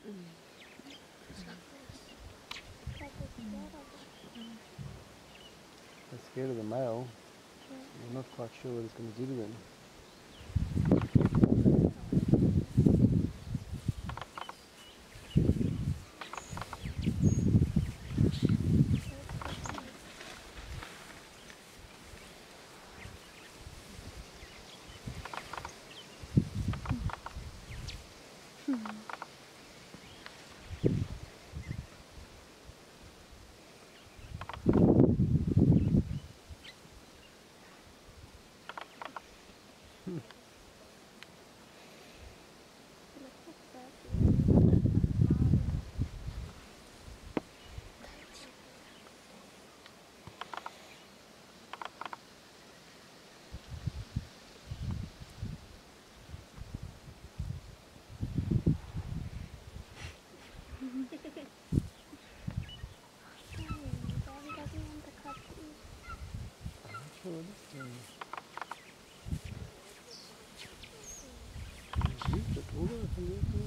They're scared of the male. We're not quite sure what it's going to do to them. Sure, this thing. Is it older from this one?